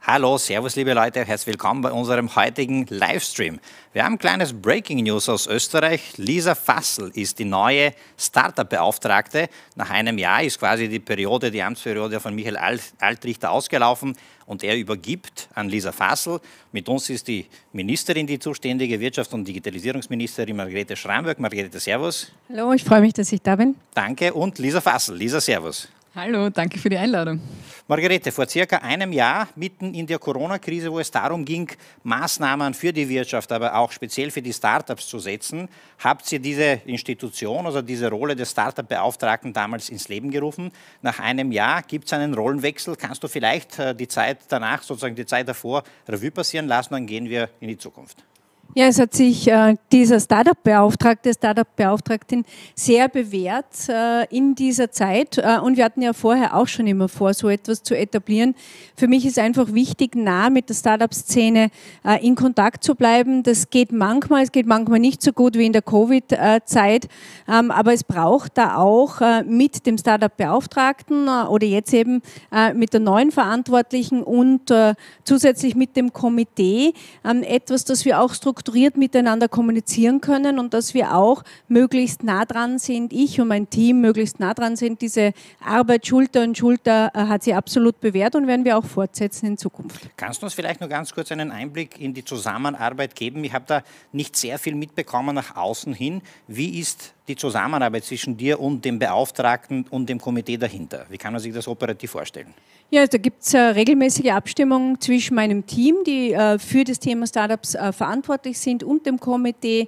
Hallo, servus liebe Leute, herzlich willkommen bei unserem heutigen Livestream. Wir haben ein kleines Breaking News aus Österreich. Lisa Fassel ist die neue Startup-Beauftragte. Nach einem Jahr ist quasi die Amtsperiode von Michael Altrichter ausgelaufen und er übergibt an Lisa Fassel. Mit uns ist die Ministerin, die zuständige Wirtschafts- und Digitalisierungsministerin Margrethe Schramberg. Margrethe, servus. Hallo, ich freue mich, dass ich da bin. Danke und Lisa Fassel. Lisa, servus. Hallo, danke für die Einladung. Margrethe, vor circa einem Jahr, mitten in der Corona-Krise, wo es darum ging, Maßnahmen für die Wirtschaft, aber auch speziell für die Startups zu setzen, habt ihr diese Institution, also diese Rolle des Startup-Beauftragten damals ins Leben gerufen. Nach einem Jahr gibt es einen Rollenwechsel. Kannst du vielleicht die Zeit danach, sozusagen die Zeit davor, Revue passieren lassen, dann gehen wir in die Zukunft. Ja, es hat sich dieser Startup-Beauftragte, Startup-Beauftragtin sehr bewährt in dieser Zeit und wir hatten ja vorher auch schon immer vor, so etwas zu etablieren. Für mich ist einfach wichtig, nah mit der Startup-Szene in Kontakt zu bleiben. Das geht manchmal, es geht manchmal nicht so gut wie in der Covid-Zeit, aber es braucht da auch mit dem Startup-Beauftragten oder jetzt eben mit der neuen Verantwortlichen und zusätzlich mit dem Komitee etwas, das wir auch strukturiert miteinander kommunizieren können und dass wir auch möglichst nah dran sind, ich und mein Team möglichst nah dran sind. Diese Arbeit Schulter an Schulter hat sie absolut bewährt und werden wir auch fortsetzen in Zukunft. Kannst du uns vielleicht nur ganz kurz einen Einblick in die Zusammenarbeit geben? Ich habe da nicht sehr viel mitbekommen nach außen hin. Wie ist die Zusammenarbeit zwischen dir und dem Beauftragten und dem Komitee dahinter? Wie kann man sich das operativ vorstellen? Ja, da gibt es regelmäßige Abstimmungen zwischen meinem Team, die für das Thema Startups verantwortlich sind, und dem Komitee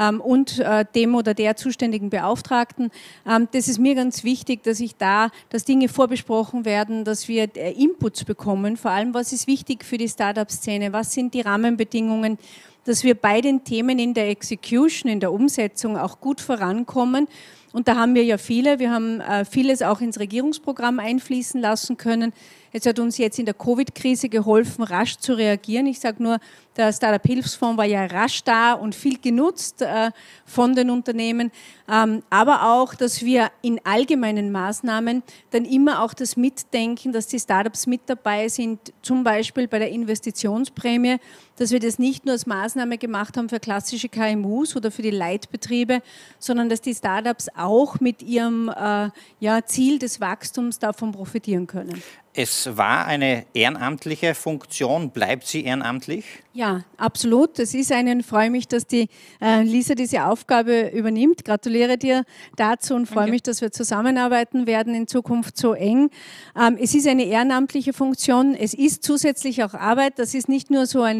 und dem oder der zuständigen Beauftragten. Das ist mir ganz wichtig, dass Dinge vorbesprochen werden, dass wir Inputs bekommen, vor allem was ist wichtig für die Startup-Szene, was sind die Rahmenbedingungen, dass wir bei den Themen in der Execution, in der Umsetzung auch gut vorankommen. Und da haben wir ja viele. Wir haben vieles auch ins Regierungsprogramm einfließen lassen können. Es hat uns jetzt in der Covid-Krise geholfen, rasch zu reagieren. Ich sage nur, der Startup-Hilfsfonds war ja rasch da und viel genutzt von den Unternehmen. Aber auch, dass wir in allgemeinen Maßnahmen dann immer auch das Mitdenken, dass die Startups mit dabei sind, zum Beispiel bei der Investitionsprämie, dass wir das nicht nur als Maßnahme gemacht haben für klassische KMUs oder für die Leitbetriebe, sondern dass die Startups auch mit ihrem Ziel des Wachstums davon profitieren können. Es war eine ehrenamtliche Funktion. Bleibt sie ehrenamtlich? Ja, absolut. Das ist ich freue mich, dass die Lisa diese Aufgabe übernimmt. Gratuliere dir dazu und freue mich, dass wir zusammenarbeiten werden in Zukunft so eng. Es ist eine ehrenamtliche Funktion. Es ist zusätzlich auch Arbeit. Das ist nicht nur so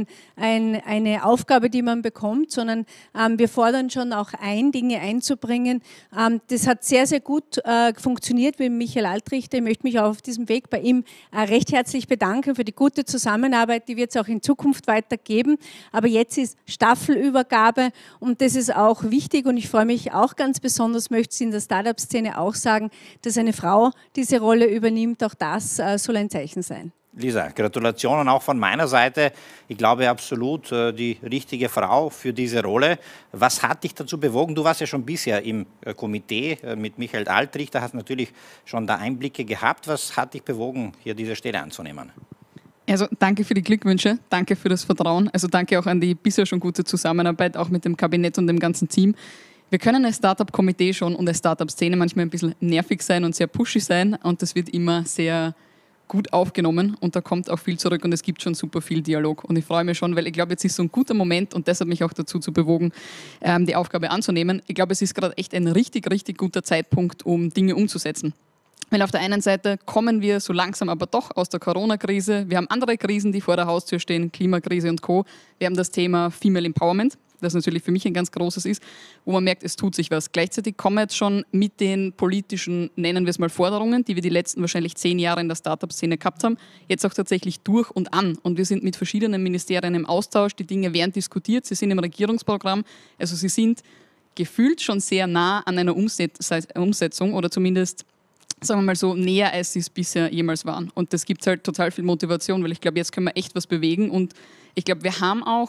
eine Aufgabe, die man bekommt, sondern wir fordern schon auch Dinge einzubringen. Das hat sehr, sehr gut funktioniert mit Michael Altrichter. Ich möchte mich auch auf diesem Weg bei ihm recht herzlich bedanken für die gute Zusammenarbeit, die wird es auch in Zukunft weitergeben. Aber jetzt ist Staffelübergabe und das ist auch wichtig und ich freue mich auch ganz besonders, möchte es in der Startup-Szene auch sagen, dass eine Frau diese Rolle übernimmt. Auch das soll ein Zeichen sein. Lisa, Gratulationen auch von meiner Seite. Ich glaube absolut die richtige Frau für diese Rolle. Was hat dich dazu bewogen? Du warst ja schon bisher im Komitee mit Michael Altrichter, hast natürlich schon da Einblicke gehabt. Was hat dich bewogen, hier diese Stelle anzunehmen? Also danke für die Glückwünsche, danke für das Vertrauen. Also danke auch an die bisher schon gute Zusammenarbeit, auch mit dem Kabinett und dem ganzen Team. Wir können als Startup-Komitee schon und als Startup-Szene manchmal ein bisschen nervig sein und sehr pushy sein und das wird immer sehr gut aufgenommen und da kommt auch viel zurück und es gibt schon super viel Dialog und ich freue mich schon, weil ich glaube, jetzt ist so ein guter Moment und das hat mich auch dazu zu bewogen, die Aufgabe anzunehmen. Ich glaube, es ist gerade echt ein richtig, richtig guter Zeitpunkt, um Dinge umzusetzen. Weil auf der einen Seite kommen wir so langsam aber doch aus der Corona-Krise. Wir haben andere Krisen, die vor der Haustür stehen, Klimakrise und Co. Wir haben das Thema Female Empowerment, das natürlich für mich ein ganz großes ist, wo man merkt, es tut sich was. Gleichzeitig kommen wir jetzt schon mit den politischen, nennen wir es mal, Forderungen, die wir die letzten wahrscheinlich 10 Jahre in der Startup-Szene gehabt haben, jetzt auch tatsächlich durch und an. Und wir sind mit verschiedenen Ministerien im Austausch, die Dinge werden diskutiert, sie sind im Regierungsprogramm, also sie sind gefühlt schon sehr nah an einer Umsetzung oder zumindest, sagen wir mal so, näher als sie es bisher jemals waren. Und das gibt halt total viel Motivation, weil ich glaube, jetzt können wir echt was bewegen und ich glaube, wir haben auch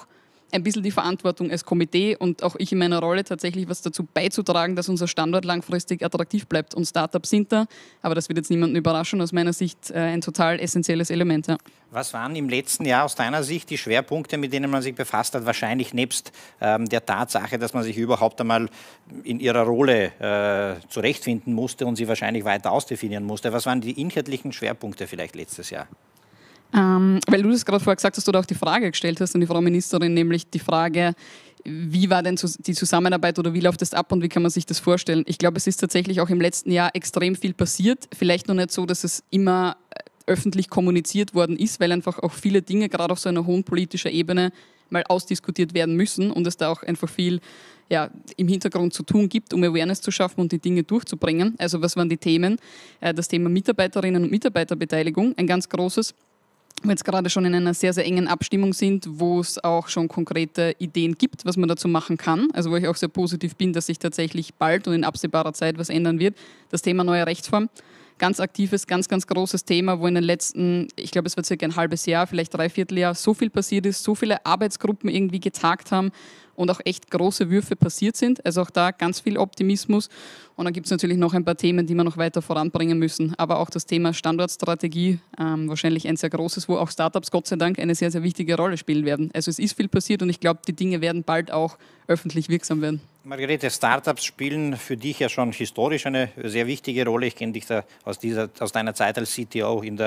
ein bisschen die Verantwortung als Komitee und auch ich in meiner Rolle tatsächlich was dazu beizutragen, dass unser Standort langfristig attraktiv bleibt. Und Startups sind da, aber das wird jetzt niemanden überraschen, aus meiner Sicht ein total essentielles Element. Ja. Was waren im letzten Jahr aus deiner Sicht die Schwerpunkte, mit denen man sich befasst hat? Wahrscheinlich nebst der Tatsache, dass man sich überhaupt einmal in ihrer Rolle zurechtfinden musste und sie wahrscheinlich weiter ausdefinieren musste. Was waren die inhaltlichen Schwerpunkte vielleicht letztes Jahr? Weil du das gerade vorher gesagt hast oder auch die Frage gestellt hast an die Frau Ministerin, nämlich die Frage, wie war denn die Zusammenarbeit oder wie läuft das ab und wie kann man sich das vorstellen? Ich glaube, es ist tatsächlich auch im letzten Jahr extrem viel passiert. Vielleicht noch nicht so, dass es immer öffentlich kommuniziert worden ist, weil einfach auch viele Dinge gerade auf so einer hohen politischen Ebene mal ausdiskutiert werden müssen und es da auch einfach viel im Hintergrund zu tun gibt, um Awareness zu schaffen und die Dinge durchzubringen. Also was waren die Themen? Das Thema Mitarbeiterinnen und Mitarbeiterbeteiligung, ein ganz großes, wo wir jetzt gerade schon in einer sehr, sehr engen Abstimmung sind, wo es auch schon konkrete Ideen gibt, was man dazu machen kann. Also wo ich auch sehr positiv bin, dass sich tatsächlich bald und in absehbarer Zeit was ändern wird. Das Thema neue Rechtsform. Ganz aktives, ganz, ganz großes Thema, wo in den letzten, ich glaube, es war circa ein halbes Jahr, vielleicht 3/4 Jahr, so viel passiert ist, so viele Arbeitsgruppen irgendwie getagt haben und auch echt große Würfe passiert sind. Also auch da ganz viel Optimismus. Und dann gibt es natürlich noch ein paar Themen, die wir noch weiter voranbringen müssen. Aber auch das Thema Standortstrategie, wahrscheinlich ein sehr großes, wo auch Startups Gott sei Dank eine sehr, sehr wichtige Rolle spielen werden. Also es ist viel passiert und ich glaube, die Dinge werden bald auch öffentlich wirksam werden. Margarete, Startups spielen für dich ja schon historisch eine sehr wichtige Rolle. Ich kenne dich da aus deiner Zeit als CEO in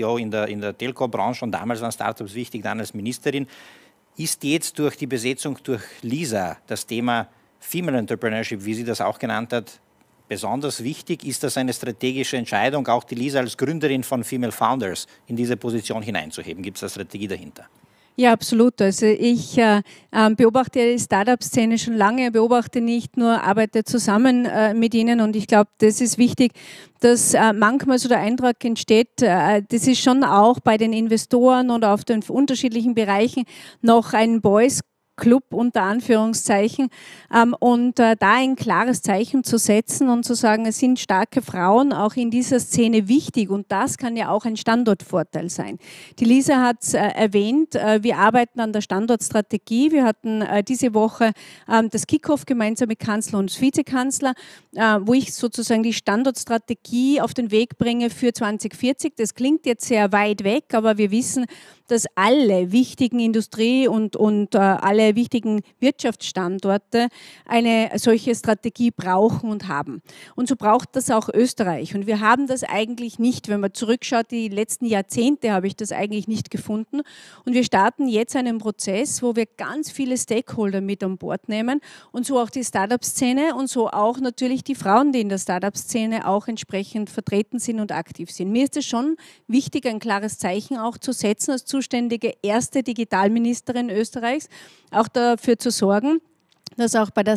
der Telco-Branche und damals waren Startups wichtig, dann als Ministerin. Ist jetzt durch die Besetzung durch Lisa das Thema Female Entrepreneurship, wie sie das auch genannt hat, besonders wichtig? Ist das eine strategische Entscheidung, auch die Lisa als Gründerin von Female Founders in diese Position hineinzuheben? Gibt es eine Strategie dahinter? Ja, absolut. Also ich beobachte die Startup-Szene schon lange, beobachte nicht nur, arbeite zusammen mit ihnen und ich glaube, das ist wichtig, dass manchmal so der Eindruck entsteht, das ist schon auch bei den Investoren oder auf den unterschiedlichen Bereichen noch ein Boys Club unter Anführungszeichen und da ein klares Zeichen zu setzen und zu sagen, es sind starke Frauen auch in dieser Szene wichtig und das kann ja auch ein Standortvorteil sein. Die Lisa hat es erwähnt, wir arbeiten an der Standortstrategie. Wir hatten diese Woche das Kickoff gemeinsam mit Kanzler und Vizekanzler, wo ich sozusagen die Standortstrategie auf den Weg bringe für 2040. Das klingt jetzt sehr weit weg, aber wir wissen, dass alle wichtigen Industrie- und alle wichtigen Wirtschaftsstandorte eine solche Strategie brauchen und haben. Und so braucht das auch Österreich. Und wir haben das eigentlich nicht, wenn man zurückschaut, die letzten Jahrzehnte habe ich das eigentlich nicht gefunden. Und wir starten jetzt einen Prozess, wo wir ganz viele Stakeholder mit an Bord nehmen und so auch die Startup-Szene und so auch natürlich die Frauen, die in der Startup-Szene auch entsprechend vertreten sind und aktiv sind. Mir ist es schon wichtig, ein klares Zeichen auch zu setzen als zuständige erste Digitalministerin Österreichs, auch dafür zu sorgen, dass auch bei der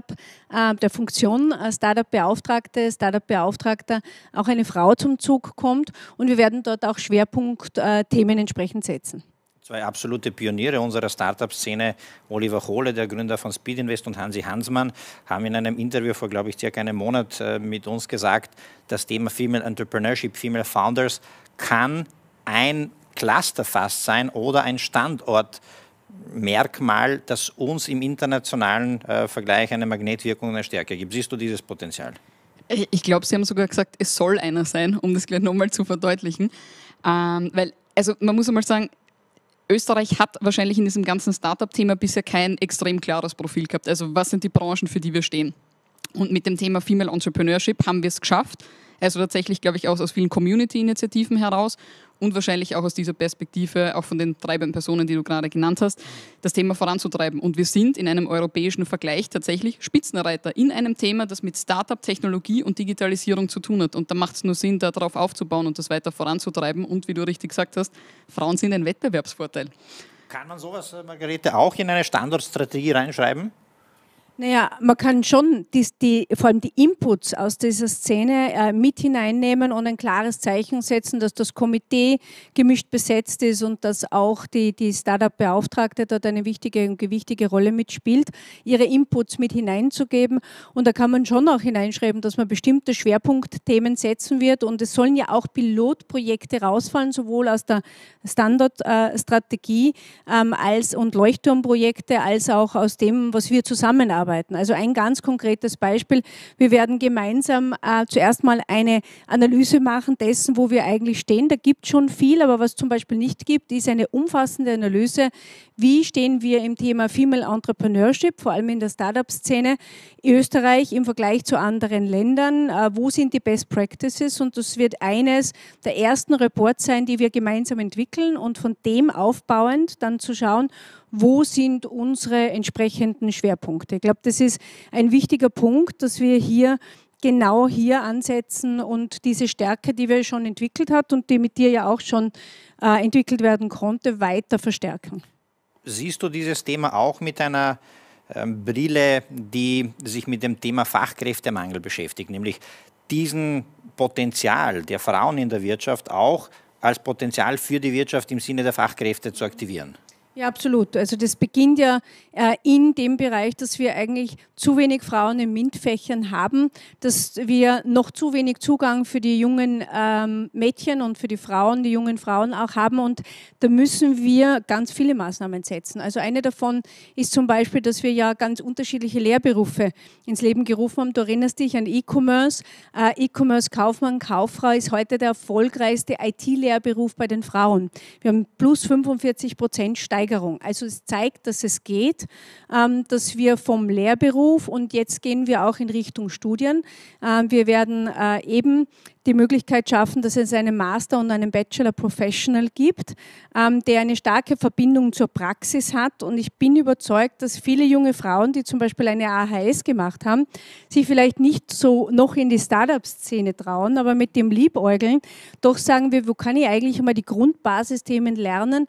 der Funktion Startup-Beauftragte, Startup-Beauftragter auch eine Frau zum Zug kommt und wir werden dort auch Schwerpunktthemen entsprechend setzen. Zwei absolute Pioniere unserer Startup-Szene, Oliver Hohle, der Gründer von Speedinvest und Hansi Hansmann, haben in einem Interview vor, glaube ich, circa einem Monat mit uns gesagt, das Thema Female Entrepreneurship, Female Founders kann ein Cluster fast sein oder ein Standortmerkmal, das uns im internationalen Vergleich eine Magnetwirkung und eine Stärke gibt. Siehst du dieses Potenzial? Ich glaube, Sie haben sogar gesagt, es soll einer sein, um das gleich nochmal zu verdeutlichen. Weil, also man muss einmal sagen, Österreich hat wahrscheinlich in diesem ganzen Startup-Thema bisher kein extrem klares Profil gehabt. Also was sind die Branchen, für die wir stehen? Und mit dem Thema Female Entrepreneurship haben wir es geschafft. Also tatsächlich, glaube ich, auch aus vielen Community-Initiativen heraus und wahrscheinlich auch aus dieser Perspektive, auch von den treibenden Personen, die du gerade genannt hast, das Thema voranzutreiben. Und wir sind in einem europäischen Vergleich tatsächlich Spitzenreiter in einem Thema, das mit Startup, Technologie und Digitalisierung zu tun hat. Und da macht es nur Sinn, darauf aufzubauen und das weiter voranzutreiben. Und wie du richtig gesagt hast, Frauen sind ein Wettbewerbsvorteil. Kann man sowas, Margarete, auch in eine Standortstrategie reinschreiben? Naja, man kann schon vor allem die Inputs aus dieser Szene mit hineinnehmen und ein klares Zeichen setzen, dass das Komitee gemischt besetzt ist und dass auch die Startup-Beauftragte dort eine wichtige Rolle mitspielt, ihre Inputs mit hineinzugeben. Und da kann man schon auch hineinschreiben, dass man bestimmte Schwerpunktthemen setzen wird. Und es sollen ja auch Pilotprojekte rausfallen, sowohl aus der Standardstrategie und Leuchtturmprojekte als auch aus dem, was wir zusammenarbeiten. Also ein ganz konkretes Beispiel. Wir werden gemeinsam zuerst mal eine Analyse machen dessen, wo wir eigentlich stehen. Da gibt es schon viel, aber was zum Beispiel nicht gibt, ist eine umfassende Analyse. Wie stehen wir im Thema Female Entrepreneurship, vor allem in der Startup-Szene, Österreich im Vergleich zu anderen Ländern? Wo sind die Best Practices? Und das wird eines der ersten Reports sein, die wir gemeinsam entwickeln und von dem aufbauend dann zu schauen, wo sind unsere entsprechenden Schwerpunkte. Ich glaube, das ist ein wichtiger Punkt, dass wir genau hier ansetzen und diese Stärke, die wir schon entwickelt haben und die mit dir ja auch schon entwickelt werden konnte, weiter verstärken. Siehst du dieses Thema auch mit einer Brille, die sich mit dem Thema Fachkräftemangel beschäftigt, nämlich diesen Potenzial der Frauen in der Wirtschaft auch als Potenzial für die Wirtschaft im Sinne der Fachkräfte zu aktivieren? Ja, absolut. Also das beginnt ja in dem Bereich, dass wir eigentlich zu wenig Frauen in MINT-Fächern haben, dass wir noch zu wenig Zugang für die jungen Mädchen und für die Frauen, die jungen Frauen auch haben. Und da müssen wir ganz viele Maßnahmen setzen. Also eine davon ist zum Beispiel, dass wir ja ganz unterschiedliche Lehrberufe ins Leben gerufen haben. Du erinnerst dich an E-Commerce. E-Commerce-Kaufmann, Kauffrau ist heute der erfolgreichste IT-Lehrberuf bei den Frauen. Wir haben plus 45% Steigerung. Also es zeigt, dass es geht, dass wir vom Lehrberuf und jetzt gehen wir auch in Richtung Studien. Wir werden eben die Möglichkeit schaffen, dass es einen Master und einen Bachelor Professional gibt, der eine starke Verbindung zur Praxis hat. Und ich bin überzeugt, dass viele junge Frauen, die zum Beispiel eine AHS gemacht haben, sich vielleicht nicht so noch in die Startup-Szene trauen, aber mit dem Liebäugeln doch sagen wir, wo kann ich eigentlich einmal die Grundbasisthemen lernen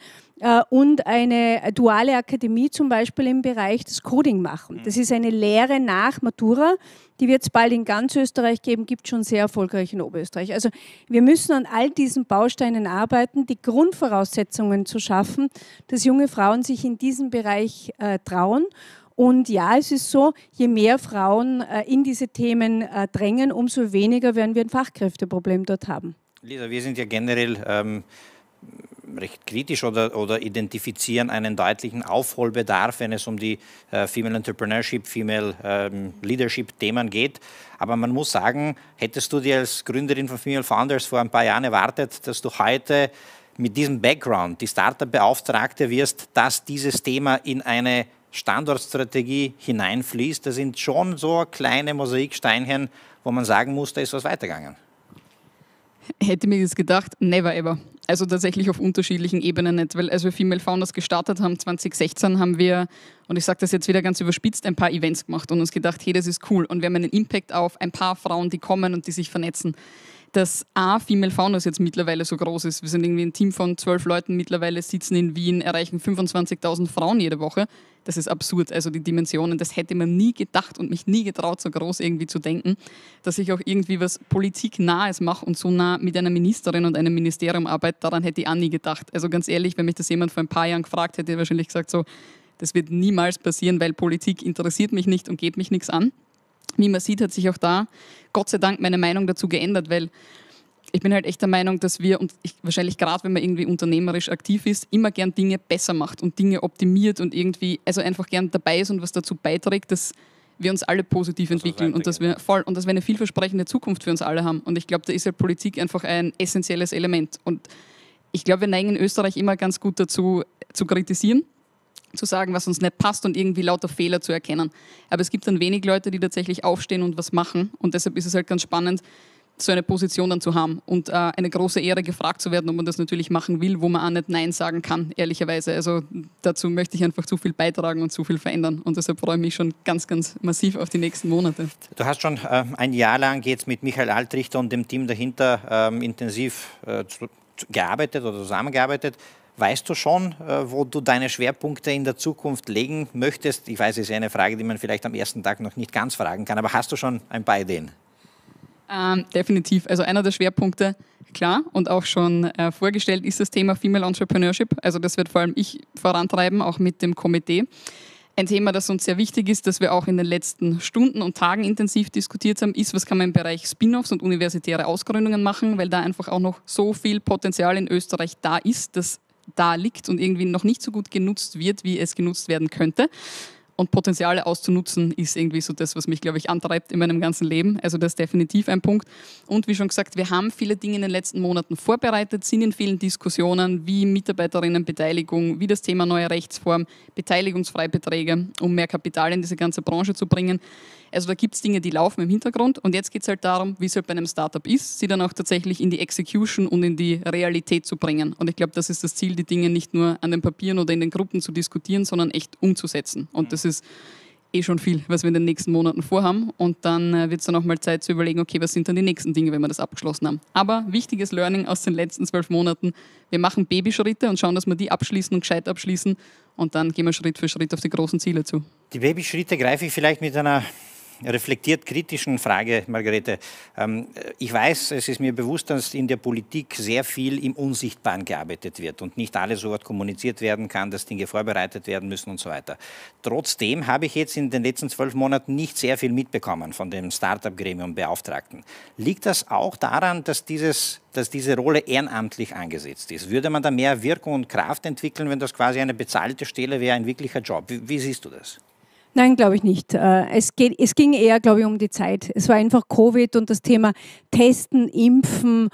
und eine duale Akademie zum Beispiel im Bereich des Coding machen. Das ist eine Lehre nach Matura, die wird es bald in ganz Österreich geben, gibt schon sehr erfolgreich in Oberösterreich. Also wir müssen an all diesen Bausteinen arbeiten, die Grundvoraussetzungen zu schaffen, dass junge Frauen sich in diesem Bereich trauen. Und ja, es ist so, je mehr Frauen in diese Themen drängen, umso weniger werden wir ein Fachkräfteproblem dort haben. Lisa, wir sind ja generell recht kritisch oder identifizieren einen deutlichen Aufholbedarf, wenn es um die Female Entrepreneurship, Female Leadership Themen geht. Aber man muss sagen, hättest du dir als Gründerin von Female Founders vor ein paar Jahren erwartet, dass du heute mit diesem Background die Startup-Beauftragte wirst, dass dieses Thema in eine Standortstrategie hineinfließt? Das sind schon so kleine Mosaiksteinchen, wo man sagen muss, da ist was weitergegangen. Hätte mir das gedacht, never ever. Also tatsächlich auf unterschiedlichen Ebenen nicht, weil als wir Female Founders gestartet haben, 2016, haben wir, und ich sage das jetzt wieder ganz überspitzt, ein paar Events gemacht und uns gedacht, hey, das ist cool. Und wir haben einen Impact auf ein paar Frauen, die kommen und die sich vernetzen. Dass Female Founders jetzt mittlerweile so groß ist. Wir sind irgendwie ein Team von 12 Leuten mittlerweile, sitzen in Wien, erreichen 25.000 Frauen jede Woche. Das ist absurd, also die Dimensionen, das hätte man nie gedacht und mich nie getraut, so groß irgendwie zu denken, dass ich auch irgendwie was Politiknahes mache und so nah mit einer Ministerin und einem Ministerium arbeite, daran hätte ich auch nie gedacht. Also ganz ehrlich, wenn mich das jemand vor ein paar Jahren gefragt hätte, hätte ich wahrscheinlich gesagt, so, das wird niemals passieren, weil Politik interessiert mich nicht und geht mich nichts an. Wie man sieht, hat sich auch da Gott sei Dank meine Meinung dazu geändert, weil ich bin halt echt der Meinung, dass wir, und wahrscheinlich gerade wenn man irgendwie unternehmerisch aktiv ist, immer gern Dinge besser macht und Dinge optimiert und irgendwie, also einfach gern dabei ist und was dazu beiträgt, dass wir uns alle positiv entwickeln und dass wir eine vielversprechende Zukunft für uns alle haben. Und ich glaube, da ist halt Politik einfach ein essentielles Element. Und ich glaube, wir neigen in Österreich immer ganz gut dazu, zu kritisieren, zu sagen, was uns nicht passt und irgendwie lauter Fehler zu erkennen. Aber es gibt dann wenig Leute, die tatsächlich aufstehen und was machen. Und deshalb ist es halt ganz spannend, so eine Position dann zu haben und eine große Ehre, gefragt zu werden, ob man das natürlich machen will, wo man auch nicht Nein sagen kann, ehrlicherweise. Also dazu möchte ich einfach zu viel beitragen und zu viel verändern. Und deshalb freue ich mich schon ganz, ganz massiv auf die nächsten Monate. Du hast schon ein Jahr lang jetzt mit Michael Altrichter und dem Team dahinter intensiv gearbeitet oder zusammengearbeitet. Weißt du schon, wo du deine Schwerpunkte in der Zukunft legen möchtest? Ich weiß, es ist eine Frage, die man vielleicht am ersten Tag noch nicht ganz fragen kann, aber hast du schon ein paar Ideen? Definitiv. Also einer der Schwerpunkte, klar, und auch schon vorgestellt, ist das Thema Female Entrepreneurship. Also das wird vor allem ich vorantreiben, auch mit dem Komitee. Ein Thema, das uns sehr wichtig ist, das wir auch in den letzten Stunden und Tagen intensiv diskutiert haben, ist, was kann man im Bereich Spin-offs und universitäre Ausgründungen machen, weil da einfach auch noch so viel Potenzial in Österreich da ist, das da liegt und irgendwie noch nicht so gut genutzt wird, wie es genutzt werden könnte. Und Potenziale auszunutzen ist irgendwie so das, was mich, glaube ich, antreibt in meinem ganzen Leben. Also das ist definitiv ein Punkt. Und wie schon gesagt, wir haben viele Dinge in den letzten Monaten vorbereitet, sind in vielen Diskussionen wie Mitarbeiterinnenbeteiligung, wie das Thema neue Rechtsform, Beteiligungsfreibeträge, um mehr Kapital in diese ganze Branche zu bringen. Also da gibt es Dinge, die laufen im Hintergrund und jetzt geht es halt darum, wie es halt bei einem Startup ist, sie dann auch tatsächlich in die Execution und in die Realität zu bringen. Und ich glaube, das ist das Ziel, die Dinge nicht nur an den Papieren oder in den Gruppen zu diskutieren, sondern echt umzusetzen. Und das ist schon viel, was wir in den nächsten Monaten vorhaben. Und dann wird es dann auch mal Zeit zu überlegen, okay, was sind dann die nächsten Dinge, wenn wir das abgeschlossen haben. Aber wichtiges Learning aus den letzten 12 Monaten, wir machen Babyschritte und schauen, dass wir die abschließen und gescheit abschließen. Und dann gehen wir Schritt für Schritt auf die großen Ziele zu. Die Babyschritte greife ich vielleicht mit einer reflektiert kritischen Frage, Margarete. Ich weiß, es ist mir bewusst, dass in der Politik sehr viel im Unsichtbaren gearbeitet wird und nicht alles so weit kommuniziert werden kann, dass Dinge vorbereitet werden müssen und so weiter. Trotzdem habe ich jetzt in den letzten 12 Monaten nicht sehr viel mitbekommen von dem Startup-Gremium Beauftragten. Liegt das auch daran, dass diese Rolle ehrenamtlich angesetzt ist? Würde man da mehr Wirkung und Kraft entwickeln, wenn das quasi eine bezahlte Stelle wäre, ein wirklicher Job? Wie siehst du das? Nein, glaube ich nicht. Es ging eher, glaube ich, um die Zeit. Es war einfach Covid und das Thema Testen, Impfen,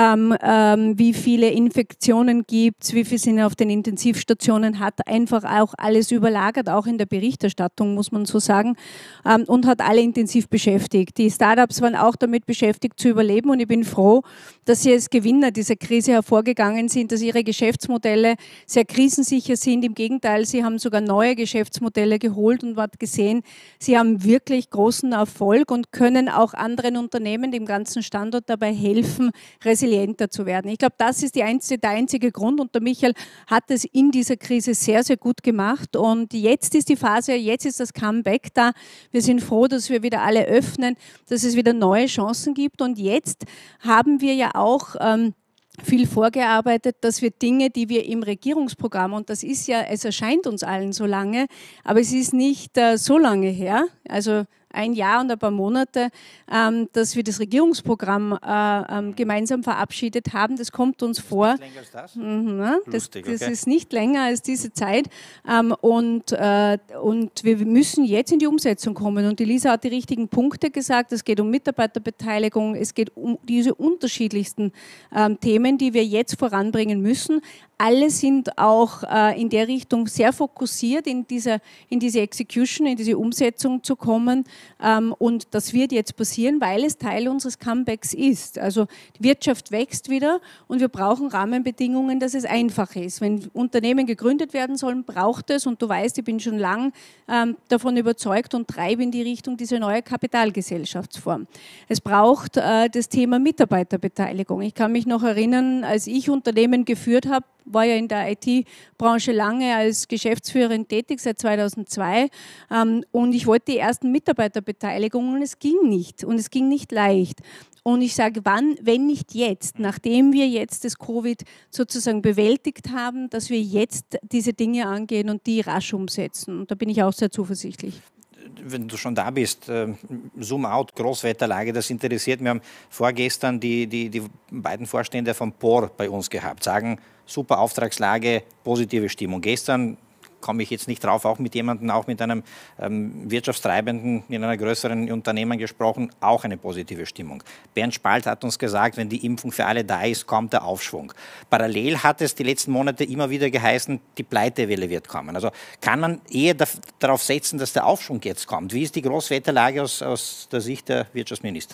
wie viele Infektionen gibt es, wie viele sind auf den Intensivstationen, hat einfach auch alles überlagert, auch in der Berichterstattung, muss man so sagen, und hat alle intensiv beschäftigt. Die Startups waren auch damit beschäftigt zu überleben und ich bin froh, dass sie als Gewinner dieser Krise hervorgegangen sind, dass ihre Geschäftsmodelle sehr krisensicher sind. Im Gegenteil, sie haben sogar neue Geschäftsmodelle geholt und gesehen, sie haben wirklich großen Erfolg und können auch anderen Unternehmen, dem ganzen Standort dabei helfen, resilienter zu werden. Ich glaube, das ist der einzige Grund und der Michael hat es in dieser Krise sehr, sehr gut gemacht und jetzt ist die Phase, jetzt ist das Comeback da. Wir sind froh, dass wir wieder alle öffnen, dass es wieder neue Chancen gibt und jetzt haben wir ja auch viel vorgearbeitet, dass wir Dinge, die wir im Regierungsprogramm, und das ist ja, es erscheint uns allen so lange, aber es ist nicht so lange her, also ein Jahr und ein paar Monate, dass wir das Regierungsprogramm gemeinsam verabschiedet haben. Das kommt uns vor. Länger als das? Das ist nicht länger als diese Zeit. Und wir müssen jetzt in die Umsetzung kommen. Und die Lisa hat die richtigen Punkte gesagt. Es geht um Mitarbeiterbeteiligung. Es geht um diese unterschiedlichsten Themen, die wir jetzt voranbringen müssen. Alle sind auch in der Richtung sehr fokussiert, in diese Execution, in diese Umsetzung zu kommen. Und das wird jetzt passieren, weil es Teil unseres Comebacks ist. Also die Wirtschaft wächst wieder und wir brauchen Rahmenbedingungen, dass es einfach ist. Wenn Unternehmen gegründet werden sollen, braucht es, und du weißt, ich bin schon lang davon überzeugt und treibe in die Richtung diese neue Kapitalgesellschaftsform. Es braucht das Thema Mitarbeiterbeteiligung. Ich kann mich noch erinnern, als ich Unternehmen geführt habe, war ja in der IT-Branche lange als Geschäftsführerin tätig, seit 2002. Und ich wollte die ersten Mitarbeiterbeteiligungen und es ging nicht. Und es ging nicht leicht. Und ich sage, wann, wenn nicht jetzt, nachdem wir jetzt das Covid sozusagen bewältigt haben, dass wir jetzt diese Dinge angehen und die rasch umsetzen. Und da bin ich auch sehr zuversichtlich. Wenn du schon da bist, Zoom-out, Großwetterlage, das interessiert mich. Wir haben vorgestern die beiden Vorstände von POR bei uns gehabt, sagen, super Auftragslage, positive Stimmung. Gestern komme ich jetzt nicht drauf, auch mit jemandem, auch mit einem Wirtschaftstreibenden in einer größeren Unternehmen gesprochen, auch eine positive Stimmung. Bernd Spalt hat uns gesagt, wenn die Impfung für alle da ist, kommt der Aufschwung. Parallel hat es die letzten Monate immer wieder geheißen, die Pleitewelle wird kommen. Also kann man eher darauf setzen, dass der Aufschwung jetzt kommt. Wie ist die Großwetterlage aus der Sicht der Wirtschaftsministerin?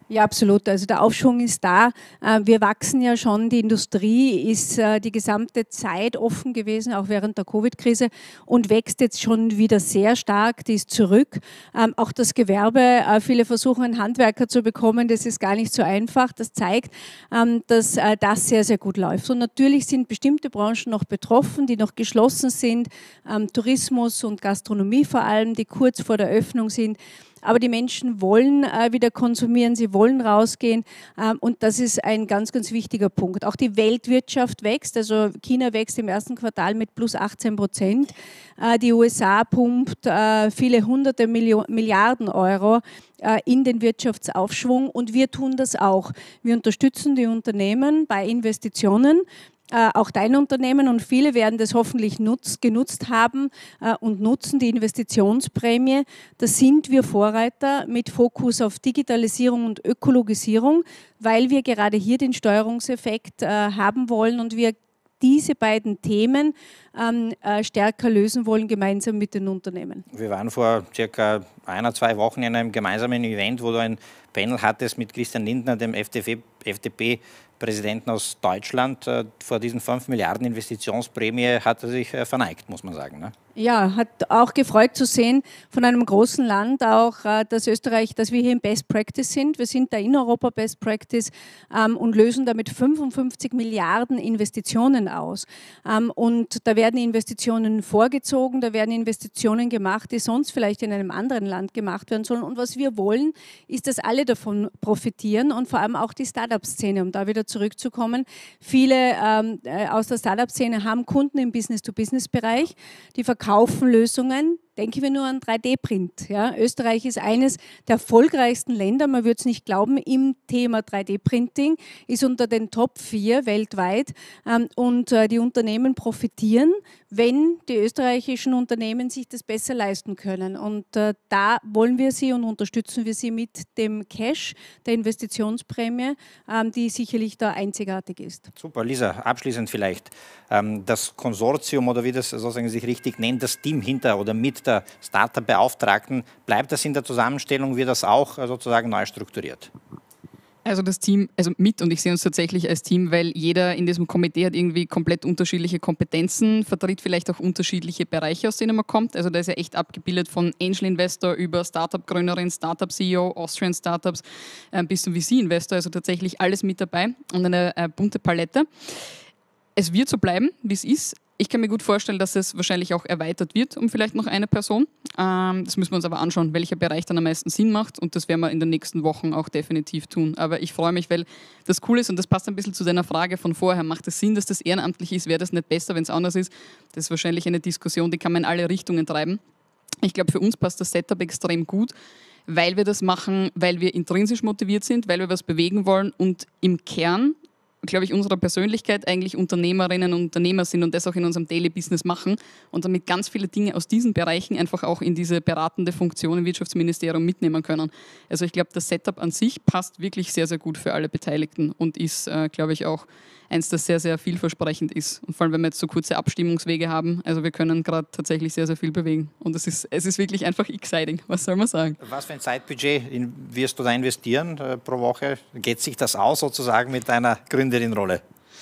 Ja, absolut. Also der Aufschwung ist da. Wir wachsen ja schon. Die Industrie ist die gesamte Zeit offen gewesen, auch während der Covid-Krise, und wächst jetzt schon wieder sehr stark. Die ist zurück. Auch das Gewerbe, viele versuchen, einen Handwerker zu bekommen. Das ist gar nicht so einfach. Das zeigt, dass das sehr, sehr gut läuft. Und natürlich sind bestimmte Branchen noch betroffen, die noch geschlossen sind. Tourismus und Gastronomie vor allem, die kurz vor der Öffnung sind. Aber die Menschen wollen wieder konsumieren, sie wollen rausgehen, und das ist ein ganz, ganz wichtiger Punkt. Auch die Weltwirtschaft wächst, also China wächst im ersten Quartal mit plus 18%. Die USA pumpt viele hunderte Milliarden Euro in den Wirtschaftsaufschwung, und wir tun das auch. Wir unterstützen die Unternehmen bei Investitionen. Auch dein Unternehmen, und viele werden das hoffentlich genutzt haben und nutzen die Investitionsprämie. Da sind wir Vorreiter mit Fokus auf Digitalisierung und Ökologisierung, weil wir gerade hier den Steuerungseffekt haben wollen und wir diese beiden Themen stärker lösen wollen, gemeinsam mit den Unternehmen. Wir waren vor circa 1 oder 2 Wochen in einem gemeinsamen Event, wo du ein Panel hattest mit Christian Lindner, dem FDP-Präsidenten aus Deutschland. Vor diesen 5 Milliarden Investitionsprämie hat er sich verneigt, muss man sagen. Ne? Ja, hat auch gefreut zu sehen von einem großen Land auch, dass Österreich, dass wir hier im Best Practice sind. Wir sind da in Europa Best Practice und lösen damit 55 Milliarden Investitionen aus. Und da werden Investitionen vorgezogen, da werden Investitionen gemacht, die sonst vielleicht in einem anderen Land gemacht werden sollen. Und was wir wollen, ist, dass alle davon profitieren und vor allem auch die Startup-Szene, um da wieder zurückzukommen. Viele aus der Startup-Szene haben Kunden im Business-to-Business-Bereich, die verkaufen Lösungen. Denken wir nur an 3D-Print. Ja. Österreich ist eines der erfolgreichsten Länder, man würde es nicht glauben, im Thema 3D-Printing, ist unter den Top 4 weltweit, und die Unternehmen profitieren, wenn die österreichischen Unternehmen sich das besser leisten können. Und da wollen wir sie und unterstützen wir sie mit dem Cash, der Investitionsprämie, die sicherlich da einzigartig ist. Super, Lisa, abschließend vielleicht. Das Konsortium oder wie das sozusagen sich richtig nennt, das Team hinter oder mit der Startup-Beauftragten, bleibt das in der Zusammenstellung, wird das auch sozusagen neu strukturiert? Also das Team, also mit, und ich sehe uns tatsächlich als Team, weil jeder in diesem Komitee hat irgendwie komplett unterschiedliche Kompetenzen, vertritt vielleicht auch unterschiedliche Bereiche, aus denen man kommt. Also da ist ja echt abgebildet von Angel Investor über Startup-Gründerin, Startup-CEO, Austrian Startups bis zum VC-Investor, also tatsächlich alles mit dabei und eine bunte Palette. Es wird so bleiben, wie es ist. Ich kann mir gut vorstellen, dass es wahrscheinlich auch erweitert wird um vielleicht noch eine Person. Das müssen wir uns aber anschauen, welcher Bereich dann am meisten Sinn macht, und das werden wir in den nächsten Wochen auch definitiv tun. Aber ich freue mich, weil das cool ist, und das passt ein bisschen zu deiner Frage von vorher. Macht es Sinn, dass das ehrenamtlich ist? Wäre das nicht besser, wenn es anders ist? Das ist wahrscheinlich eine Diskussion, die kann man in alle Richtungen treiben. Ich glaube, für uns passt das Setup extrem gut, weil wir das machen, weil wir intrinsisch motiviert sind, weil wir was bewegen wollen und im Kern, glaube ich, unserer Persönlichkeit eigentlich Unternehmerinnen und Unternehmer sind und das auch in unserem Daily Business machen und damit ganz viele Dinge aus diesen Bereichen einfach auch in diese beratende Funktion im Wirtschaftsministerium mitnehmen können. Also ich glaube, das Setup an sich passt wirklich sehr, sehr gut für alle Beteiligten und ist, glaube ich, auch eins, das sehr, sehr vielversprechend ist. Und vor allem, wenn wir jetzt so kurze Abstimmungswege haben, also wir können gerade tatsächlich sehr, sehr viel bewegen. Und es ist wirklich einfach exciting, was soll man sagen. Was für ein Zeitbudget wirst du da investieren pro Woche? Geht sich das aus sozusagen mit deiner Gründerin-Rolle?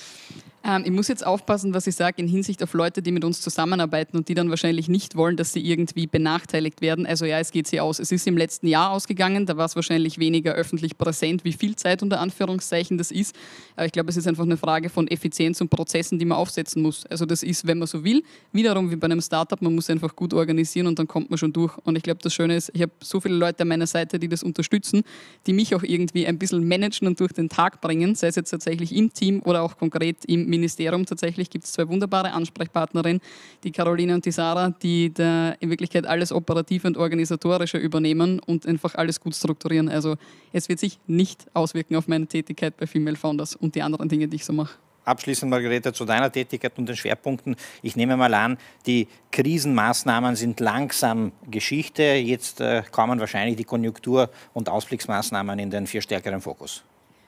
Ich muss jetzt aufpassen, was ich sage in Hinsicht auf Leute, die mit uns zusammenarbeiten und die dann wahrscheinlich nicht wollen, dass sie irgendwie benachteiligt werden. Also ja, es geht sie aus. Es ist im letzten Jahr ausgegangen, da war es wahrscheinlich weniger öffentlich präsent, wie viel Zeit unter Anführungszeichen das ist. Aber ich glaube, es ist einfach eine Frage von Effizienz und Prozessen, die man aufsetzen muss. Also das ist, wenn man so will, wiederum wie bei einem Startup, man muss einfach gut organisieren und dann kommt man schon durch. Und ich glaube, das Schöne ist, ich habe so viele Leute an meiner Seite, die das unterstützen, die mich auch irgendwie ein bisschen managen und durch den Tag bringen, sei es jetzt tatsächlich im Team oder auch konkret im Ministerium. Tatsächlich gibt es 2 wunderbare Ansprechpartnerinnen, die Caroline und die Sarah, die da in Wirklichkeit alles Operative und Organisatorische übernehmen und einfach alles gut strukturieren. Also es wird sich nicht auswirken auf meine Tätigkeit bei Female Founders und die anderen Dinge, die ich so mache. Abschließend, Margareta, zu deiner Tätigkeit und den Schwerpunkten. Ich nehme mal an, die Krisenmaßnahmen sind langsam Geschichte. Jetzt kommen wahrscheinlich die Konjunktur- und Ausblicksmaßnahmen in den viel stärkeren Fokus.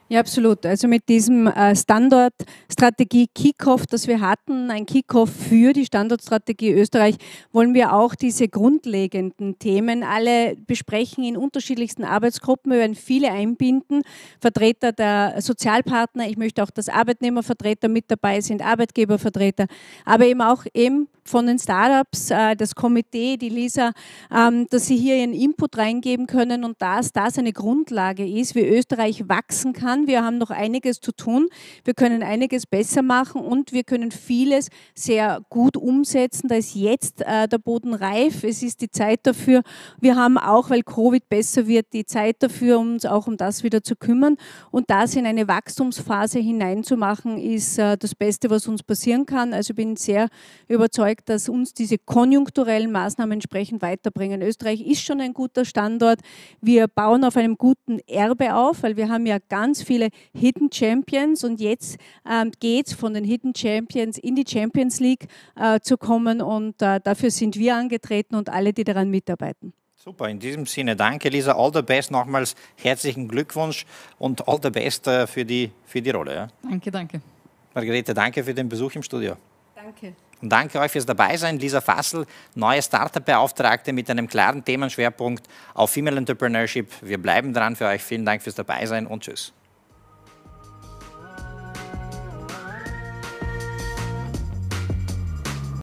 Ja, absolut. Also mit diesem Standortstrategie Kickoff, das wir hatten, ein Kickoff für die Standortstrategie Österreich, wollen wir auch diese grundlegenden Themen alle besprechen in unterschiedlichsten Arbeitsgruppen. Wir werden viele einbinden, Vertreter der Sozialpartner, ich möchte auch, dass Arbeitnehmervertreter mit dabei sind, Arbeitgebervertreter, aber eben auch von den Startups, das Komitee, die Lisa, dass sie hier ihren Input reingeben können und dass das eine Grundlage ist, wie Österreich wachsen kann. Wir haben noch einiges zu tun, wir können einiges besser machen und wir können vieles sehr gut umsetzen. Da ist jetzt der Boden reif, es ist die Zeit dafür. Wir haben auch, weil Covid besser wird, die Zeit dafür, uns auch um das wieder zu kümmern. Und das in eine Wachstumsphase hineinzumachen, ist das Beste, was uns passieren kann. Also ich bin sehr überzeugt, dass uns diese konjunkturellen Maßnahmen entsprechend weiterbringen. Österreich ist schon ein guter Standort. Wir bauen auf einem guten Erbe auf, weil wir haben ja ganz viele Hidden Champions und jetzt geht es von den Hidden Champions in die Champions League zu kommen und dafür sind wir angetreten und alle, die daran mitarbeiten. Super, in diesem Sinne, danke Lisa, all the best, nochmals herzlichen Glückwunsch und all the best für die Rolle. Ja. Danke, danke. Margarete, danke für den Besuch im Studio. Danke. Und danke euch fürs Dabeisein. Lisa Fassel, neue Startup-Beauftragte mit einem klaren Themenschwerpunkt auf Female Entrepreneurship. Wir bleiben dran für euch. Vielen Dank fürs Dabeisein und tschüss.